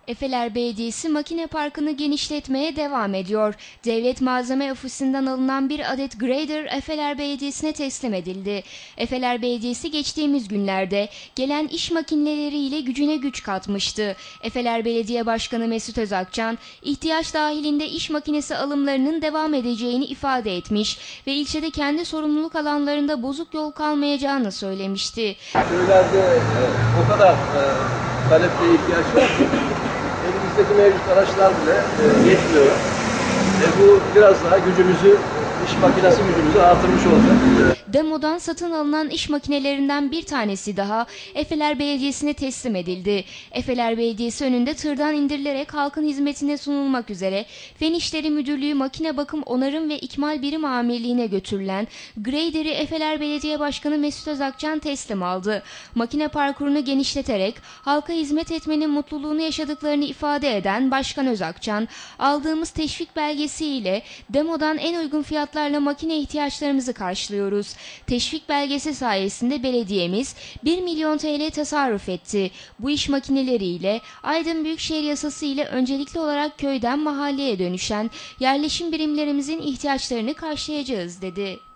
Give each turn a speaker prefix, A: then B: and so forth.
A: Efeler Belediyesi makine parkını genişletmeye devam ediyor. Devlet Malzeme Ofisi'nden alınan bir adet grader Efeler Belediyesi'ne teslim edildi. Efeler Belediyesi geçtiğimiz günlerde gelen iş makineleriyle gücüne güç katmıştı. Efeler Belediye Başkanı Mesut Özakçan, ihtiyaç dahilinde iş makinesi alımlarının devam edeceğini ifade etmiş ve ilçede kendi sorumluluk alanlarında bozuk yol kalmayacağını söylemişti.
B: Köylerde o kadar talepte ihtiyaç var ki elimizdeki mevcut araçlar bile yetmiyor. Bu biraz daha iş makinesi gücümüzü artırmış olacak.
A: Demo'dan satın alınan iş makinelerinden bir tanesi daha Efeler Belediyesi'ne teslim edildi. Efeler Belediyesi önünde tırdan indirilerek halkın hizmetine sunulmak üzere Fen İşleri Müdürlüğü Makine Bakım Onarım ve İkmal Birim Amirliği'ne götürülen grader'i Efeler Belediye Başkanı Mesut Özakçan teslim aldı. Makine parkurunu genişleterek halka hizmet etmenin mutluluğunu yaşadıklarını ifade eden Başkan Özakçan, aldığımız teşvik belgesiyle Demo'dan en uygun fiyatlarla makine ihtiyaçlarımızı karşılıyoruz. Teşvik belgesi sayesinde belediyemiz 1 milyon TL tasarruf etti. Bu iş makineleriyle Aydın Büyükşehir Yasası ile öncelikli olarak köyden mahalleye dönüşen yerleşim birimlerimizin ihtiyaçlarını karşılayacağız dedi.